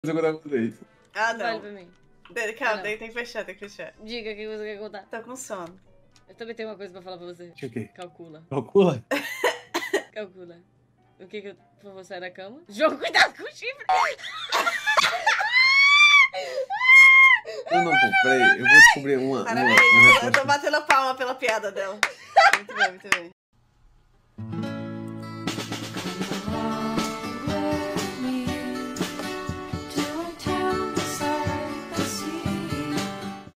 Segunda vez. Ah, Vale não. pra mim. Calma, Não. tem que fechar, tem que fechar. Diga o que você quer contar. Tô com sono. Eu também tenho uma coisa pra falar pra você. O quê? Calcula. Calcula? Calcula. O que eu... Por favor, sai da cama. Jogo, cuidado com o chifre! Eu não comprei. Eu vou descobrir uma. Parabéns, eu tô batendo palma pela piada dela. Muito bem, muito bem.